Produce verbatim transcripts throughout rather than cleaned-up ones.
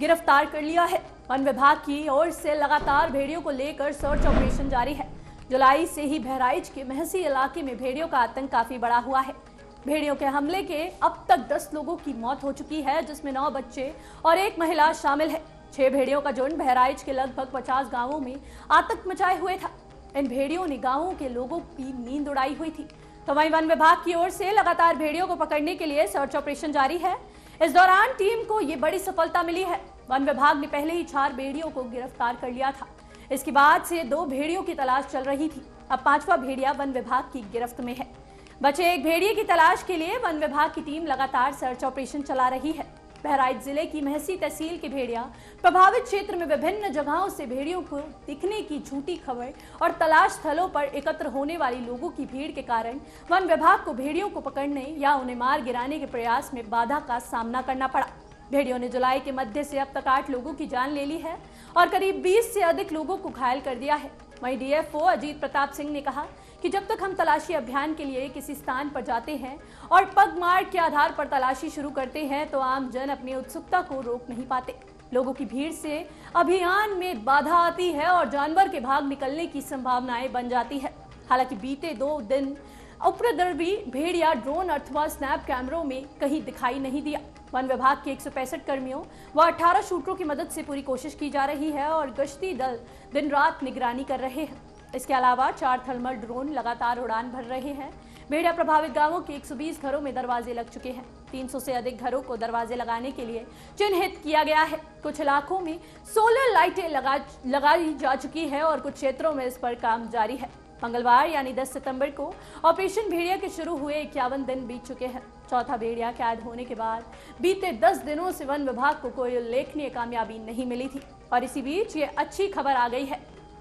गिरफ्तार कर लिया है। वन विभाग की ओर से लगातार भेड़ियों को लेकर सर्च ऑपरेशन जारी है। जुलाई से ही बहराइच के महसी इलाके में भेड़ियों का आतंक काफी बढ़ा हुआ है। भेड़ियों के हमले के अब तक दस लोगों की मौत हो चुकी है, जिसमें नौ बच्चे और एक महिला शामिल है। छह भेड़ियों का झुंड बहराइच के लगभग पचास गांवों में आतंक मचाए हुए था। इन भेड़ियों ने गांवों के लोगों की नींद उड़ाई हुई थी। तो वहीं वन विभाग की ओर से लगातार भेड़ियों को पकड़ने के लिए सर्च ऑपरेशन जारी है। इस दौरान टीम को ये बड़ी सफलता मिली है। वन विभाग ने पहले ही चार भेड़ियों को गिरफ्तार कर लिया था। इसके बाद से दो भेड़ियों की तलाश चल रही थी। अब पांचवा भेड़िया वन विभाग की गिरफ्त में है। बचे एक भेड़िए की तलाश के लिए वन विभाग की टीम लगातार सर्च ऑपरेशन चला रही है। बहराइच जिले की महसी तहसील के भेड़िया प्रभावित क्षेत्र में विभिन्न जगहों से भेड़ियों को दिखने की झूठी खबर और तलाश स्थलों पर एकत्र होने वाली लोगों की भीड़ के कारण वन विभाग को भेड़ियों को पकड़ने या उन्हें मार गिराने के प्रयास में बाधा का सामना करना पड़ा। भेड़ियों ने जुलाई के मध्य से अब तक आठ लोगों की जान ले ली है और करीब बीस से अधिक लोगों को घायल कर दिया है। वहीं डीएफओ अजीत प्रताप सिंह ने कहा कि जब तक हम तलाशी अभियान के लिए किसी स्थान पर जाते हैं और पगमार्क के आधार पर तलाशी शुरू करते हैं तो आम जन अपनी उत्सुकता को रोक नहीं पाते। लोगों की भीड़ से अभियान में बाधा आती है और जानवर के भाग निकलने की संभावनाएं बन जाती है। हालांकि बीते दो दिन उपद्रवी भेड़िया ड्रोन अथवा स्नैप कैमरों में कहीं दिखाई नहीं दिया। वन विभाग के एक सौ पैंसठ कर्मियों व अठारह शूटरों की मदद से पूरी कोशिश की जा रही है और गश्ती दल दिन रात निगरानी कर रहे हैं। इसके अलावा चार थर्मल ड्रोन लगातार उड़ान भर रहे हैं। भेड़िया प्रभावित गांवों के एक सौ बीस घरों में दरवाजे लग चुके हैं। तीन सौ से अधिक घरों को दरवाजे लगाने के लिए चिन्हित किया गया है। कुछ इलाकों में सोलर लाइटें लगा लगाई जा चुकी है और कुछ क्षेत्रों में इस पर काम जारी है। मंगलवार यानी दस सितंबर को ऑपरेशन भेड़िया के शुरू हुए इक्यावन दिन बीत चुके हैं। चौथा भेड़िया कैद होने के बाद बीते दस दिनों से वन विभाग को कोई उल्लेखनीय कामयाबी नहीं मिली थी और इसी बीच ये अच्छी खबर आ गई है।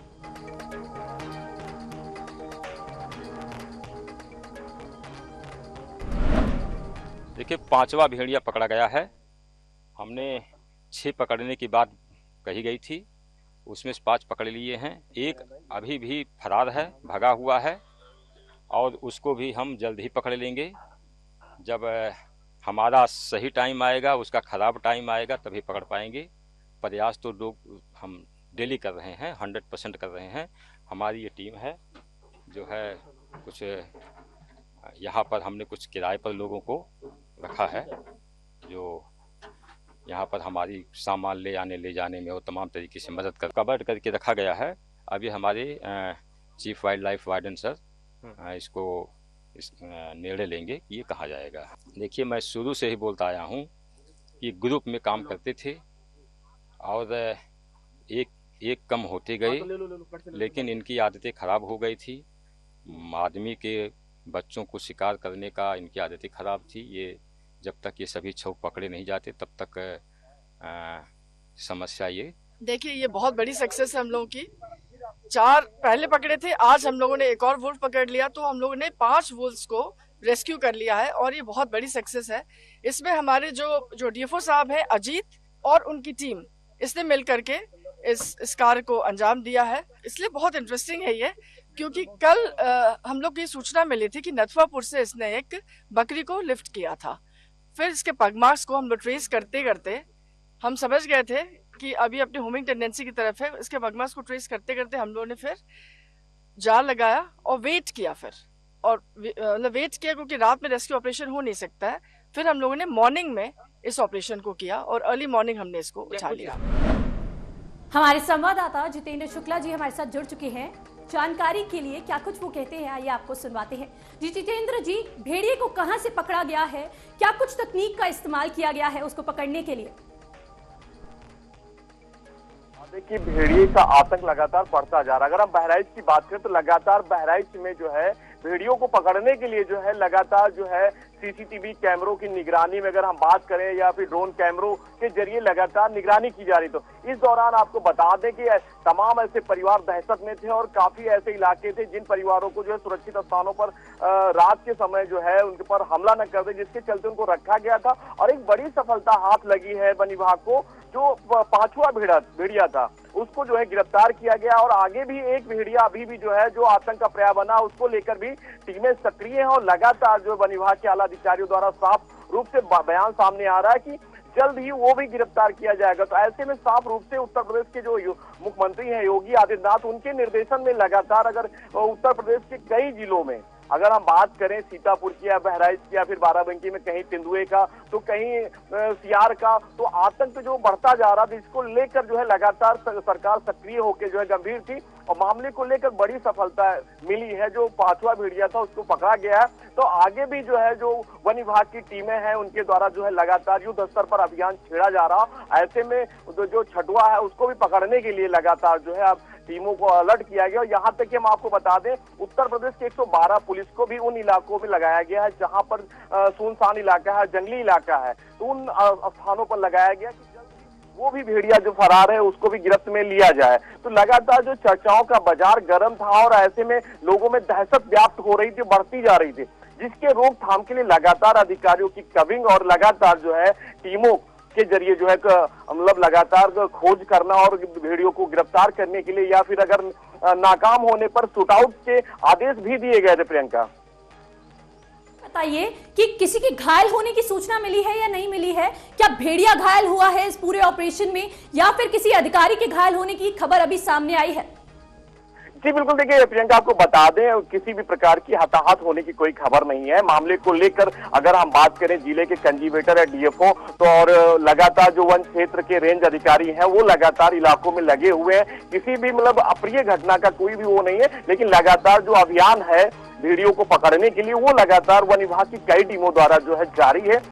देखिए, पांचवा भेड़िया पकड़ा गया है। हमने छह पकड़ने की बात कही गई थी, उसमें से पांच पकड़ लिए हैं। एक अभी भी फरार है, भगा हुआ है और उसको भी हम जल्द ही पकड़ लेंगे। जब हमारा सही टाइम आएगा, उसका खराब टाइम आएगा, तभी पकड़ पाएंगे। प्रयास तो लोग हम डेली कर रहे हैं, हंड्रेड परसेंट कर रहे हैं। हमारी ये टीम है जो है, कुछ यहाँ पर हमने कुछ किराए पर लोगों को रखा है जो यहाँ पर हमारी सामान ले आने ले जाने में और तमाम तरीके से मदद कर कवर करके रखा गया है। अभी हमारे chief wildlife warden sir इसको इस निर्णय लेंगे कि ये कहाँ जाएगा। देखिए, मैं शुरू से ही बोलता आया हूँ कि ग्रुप में काम करते थे और एक एक कम होते गए, लेकिन इनकी आदतें खराब हो गई थी। आदमी के बच्चों को शिकार करने का इनकी आदतें खराब थी। ये जब तक ये सभी छौ पकड़े नहीं जाते तब तक आ, समस्या ये देखिए, ये बहुत बड़ी सक्सेस है हम लोगों की। चार पहले पकड़े थे, आज हम लोगों ने एक और वुल्फ पकड़ लिया, तो हम लोगों ने पांच वुल्फ्स को रेस्क्यू कर लिया है और ये बहुत बड़ी सक्सेस है। इसमें हमारे जो जो डीएफओ साहब है अजीत और उनकी टीम, इसने मिल करके इस इस कार्य को अंजाम दिया है। इसलिए बहुत इंटरेस्टिंग है ये, क्योंकि कल आ, हम लोग की सूचना मिली थी कि नथवापुर से इसने एक बकरी को लिफ्ट किया था। फिर इसके पगमार्क्स को हम लोग ट्रेस करते करते हम समझ गए थे कि अभी अपनी होमिंग टेंडेंसी की तरफ है। इसके पगमार्क्स को ट्रेस करते करते हम लोगों ने फिर जाल लगाया और वेट किया, फिर और मतलब वेट किया क्योंकि रात में रेस्क्यू ऑपरेशन हो नहीं सकता है। फिर हम लोगों ने मॉर्निंग में इस ऑपरेशन को किया और अर्ली मॉर्निंग हमने इसको उठा लिया। हमारे संवाददाता जितेंद्र शुक्ला जी हमारे साथ जुड़ चुके हैं जानकारी के लिए। क्या कुछ वो कहते हैं आइए आपको सुनवाते हैं। जी जितेंद्र जी, भेड़िए को कहां से पकड़ा गया है, क्या कुछ तकनीक का इस्तेमाल किया गया है उसको पकड़ने के लिए? देखिए, भेड़िए का आतंक लगातार बढ़ता जा रहा है। अगर हम बहराइच की बात करें तो लगातार बहराइच में जो है भेड़ियों को पकड़ने के लिए जो है लगातार जो है सीसीटीवी कैमरों की निगरानी में अगर हम बात करें या फिर ड्रोन कैमरों के जरिए लगातार निगरानी की जा रही। तो इस दौरान आपको बता दें कि तमाम ऐसे परिवार दहशत में थे और काफी ऐसे इलाके थे जिन परिवारों को जो है सुरक्षित स्थानों पर रात के समय जो है उनके पर हमला न कर दे, जिसके चलते उनको रखा गया था। और एक बड़ी सफलता हाथ लगी है वन विभाग को, जो पांचवा भेड़ा भेड़िया था उसको जो है गिरफ्तार किया गया और आगे भी एक भेड़िया अभी भी जो है जो आतंक का पर्याय बना, उसको लेकर भी टीमें सक्रिय हैं और लगातार जो वन विभाग के आला अधिकारियों द्वारा साफ रूप से बयान सामने आ रहा है कि जल्द ही वो भी गिरफ्तार किया जाएगा। तो ऐसे में साफ रूप से उत्तर प्रदेश के जो मुख्यमंत्री हैं योगी आदित्यनाथ, उनके निर्देशन में लगातार अगर उत्तर प्रदेश के कई जिलों में अगर हम बात करें सीतापुर की या बहराइच की या फिर बाराबंकी में कहीं तेंदुए का तो कहीं सियार का, तो आतंक जो बढ़ता जा रहा था, इसको लेकर जो है लगातार सरकार सक्रिय होकर जो है गंभीर थी और मामले को लेकर बड़ी सफलता मिली है। जो पांचवा भेड़िया था उसको पकड़ा गया है। तो आगे भी जो है जो वन विभाग की टीमें हैं उनके द्वारा जो है लगातार युद्ध स्तर पर अभियान छेड़ा जा रहा। ऐसे में जो छठवा है उसको भी पकड़ने के लिए लगातार जो है अब टीमों को अलर्ट किया गया। और यहाँ तक कि हम आपको बता दें, उत्तर प्रदेश के एक सौ बारह पुलिस को भी उन इलाकों में लगाया गया है जहां पर सुनसान इलाका है, जंगली इलाका है, तो उन स्थानों पर लगाया गया कि वो भी भेड़िया जो फरार है उसको भी गिरफ्त में लिया जाए। तो लगातार जो चर्चाओं का बाजार गर्म था और ऐसे में लोगों में दहशत व्याप्त हो रही थी, बढ़ती जा रही थी, जिसके रोकथाम के लिए लगातार अधिकारियों की कविंग और लगातार जो है टीमों के जरिए जो है मतलब लगातार खोज करना और भेड़ियों को गिरफ्तार करने के लिए या फिर अगर नाकाम होने पर शूटआउट के आदेश भी दिए गए थे। प्रियंका, बताइए कि किसी के घायल होने की सूचना मिली है या नहीं मिली है? क्या भेड़िया घायल हुआ है इस पूरे ऑपरेशन में या फिर किसी अधिकारी के घायल होने की खबर अभी सामने आई है? जी बिल्कुल, देखिए प्रियंका, आपको बता दें किसी भी प्रकार की हताहत होने की कोई खबर नहीं है। मामले को लेकर अगर हम बात करें जिले के कंजीवेटर या डीएफओ तो और लगातार जो वन क्षेत्र के रेंज अधिकारी हैं वो लगातार इलाकों में लगे हुए हैं। किसी भी मतलब अप्रिय घटना का कोई भी वो नहीं है, लेकिन लगातार जो अभियान है भेड़ियों को पकड़ने के लिए वो लगातार वन विभाग की कई टीमों द्वारा जो है जारी है।